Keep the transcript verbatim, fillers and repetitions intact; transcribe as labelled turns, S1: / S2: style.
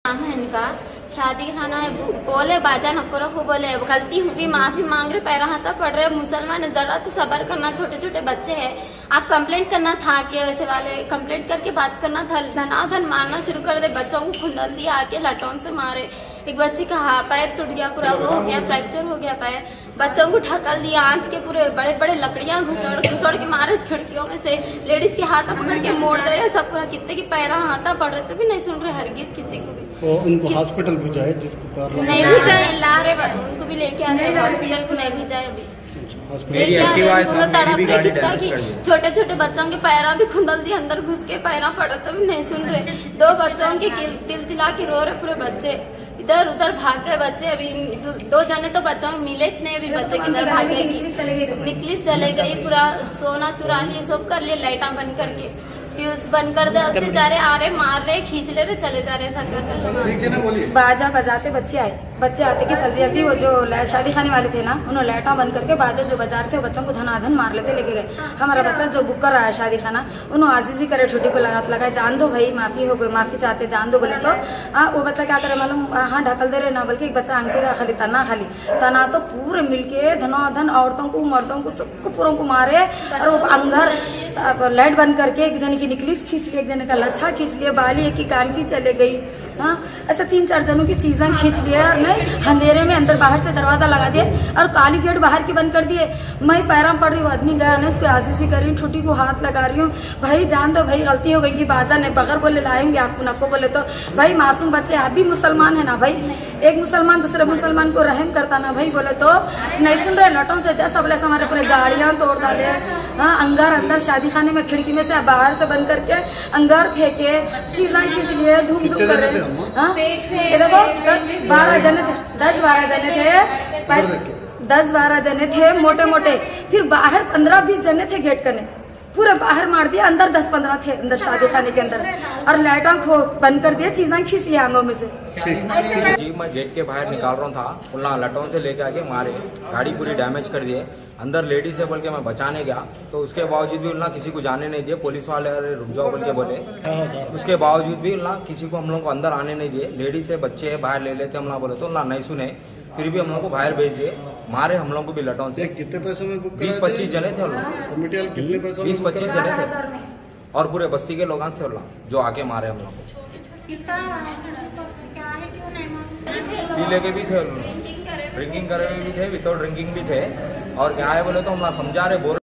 S1: नाम है इनका, शादी खाना है। बोले बाजा नको रखो, बोले गलती हुई माफी मांग रहे, पैरा हाथा पड़ रहे। मुसलमान है, जरा तो सबर करना, छोटे छोटे बच्चे हैं। आप कंप्लेंट करना था कि वैसे वाले कंप्लेंट करके बात करना था। धनाधन मारना शुरू कर दे, बच्चों को खुंदल दिया, आके लटौन से मारे। एक बच्ची का हाथ पैर टूट गया, पूरा वो हो गया, फ्रैक्चर हो गया पैर। बच्चों को ढकल दिया, आंच के पूरे बड़े बड़े लकड़ियां घुसड़ घुसड़ के मारे खिड़कियों में से। लेडीज के हाथ पकड़ के मोड़ दे रहे, सब पूरा कितने की पैरा हाथा पड़ रहे, तो भी नहीं सुन रहे हरगिज किसी को भी।
S2: तो उनको हॉस्पिटल भिजाए, जिसको पैर
S1: नहीं भिजाए, ला रहे उनको भी लेके आ रहे हॉस्पिटल को, नहीं भिजाए अभी लेके आ रहे। पूरा तड़प रहे कितना की छोटे छोटे बच्चों के पैरा भी खुंदल दिए, अंदर घुस के पैरा पड़ रहे, तो भी नहीं सुन रहे। दो बच्चों के तिल तिला के रो रहे पूरे बच्चे, इधर उधर भाग गए बच्चे। अभी दो जने तो बच्चों में मिले नहीं, अभी बच्चे किधर भाग गए कि निकली चले गई। पूरा सोना चुरा लिए, सब कर लिए, लाइटा बंद करके फ्यूज बंद कर दे जा रहे, आ रहे मार रहे, खींच ले रहे, चले जा रहे, ऐसा कर रहे।
S3: बाजा बजाते बच्चे आए, बच्चे आते कि जल्दी जल्दी वो जो शादी खाने वाले थे ना, उन्होंने लाइटा बंद करके बाजा जो बजा रहे थे बच्चों को धनाधन मार लेते लेके गए। हमारा बच्चा जो बुक कर रहा है शादी खाना, उन्होंने आजीजी करे, छुट्टी को लगा लगाए, जान दो भाई, माफी हो गई, माफी चाहते, जान दो बोले तो हाँ वो बच्चा क्या करे मालूम, हाँ ढकल दे रहे ना, बल्कि एक बच्चा अंके का खाली तना खाली तना तो पूरे मिलके धनाधन औरतों को मर्दों को सबको पूरों को मारे। और वो अंदर लाइट बंद करके एक जने की निकली खींच लिया, एक जने का लच्छा खींच लिया, बाली एक की कान की चले गई। हाँ ऐसा तीन चार जनों की चीजें खींच लिया, नहीं अंधेरे में अंदर बाहर से दरवाजा लगा दिए और काली गेट बाहर की बंद कर दिए। मैं पैरा पड़ रही हूँ, आदमी गया ना, उसको आजीजी कर रही हूँ, छुट्टी को हाथ लगा रही हूँ, भाई जान दो भाई, गलती हो गई कि बाजा ने बगैर बोले लाएंगे आपको, नको बोले तो भाई मासूम बच्चे, आप भी मुसलमान है ना भाई, एक मुसलमान दूसरे मुसलमान को रहम करता ना भाई, बोले तो नहीं सुन रहे। लटों से जैसा बोले हमारे पूरे गाड़ियां तोड़ डाले। हाँ अंगार अंदर शादी खाने में खिड़की में से बाहर से बंद करके अंगार फेंके, चीजें खींच लिए, धूम धूम कर रहे। हाँ देखो दस बारह जने थे, दस बारह जने थे, दस बारह जने थे मोटे मोटे। फिर बाहर पंद्रह बीस जने थे गेट करने, पूरे बाहर मार दिया, अंदर दस पंद्रह थे अंदर शादी खाने के अंदर, और लाइटा खो बंद कर दिया, चीजें खींच लिया आंगों में से।
S4: जी मैं गेट के बाहर निकाल रहा था, उल्ला लटों से लेके आके मारे, गाड़ी पूरी डैमेज कर दिए। अंदर लेडीज है बोल के मैं बचाने गया, तो उसके बावजूद भी उल्ला किसी को जाने नहीं दिए। पुलिस वाले अरे रुक जाओ बोल के बोले, उसके बावजूद भी उल्ला किसी को हम लोग को अंदर आने नहीं दिए। लेडीज है, बच्चे है, बाहर ले लेते हम लोग बोले, तो उल्ला नहीं सुने, फिर भी हम लोग को बाहर भेज दिए, मारे हम लोग को भी लटों से।
S2: कितने पैसों में बुक
S4: बीस पच्चीस जने थे
S2: कमेटी वाले, कितने पैसों
S4: बीस पच्चीस जने थे, और पूरे बस्ती के लोग थे जो आके मारे हम लोग को। पी लेके भी थे, ड्रिंकिंग करे भी थे, विदाउट ड्रिंकिंग भी थे। और क्या है बोले तो हम समझा रहे बोल